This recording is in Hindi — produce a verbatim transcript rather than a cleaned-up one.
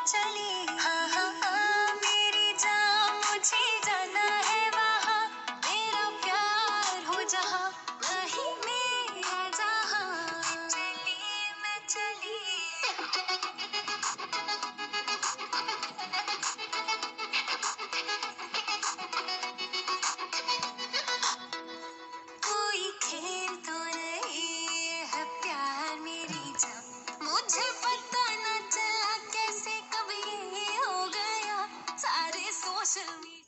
चली। हाँ हाँ हाँ मेरी जान, मुझे जाना है वहाँ, मेरा प्यार हो जहाँ, वहीं मेरा जहाँ। चली मैं चली। कोई खेल तो नहीं है प्यार मेरी जान, मुझे पता न चला कैसे कब ये हो गया। सारे सोशल मीडिया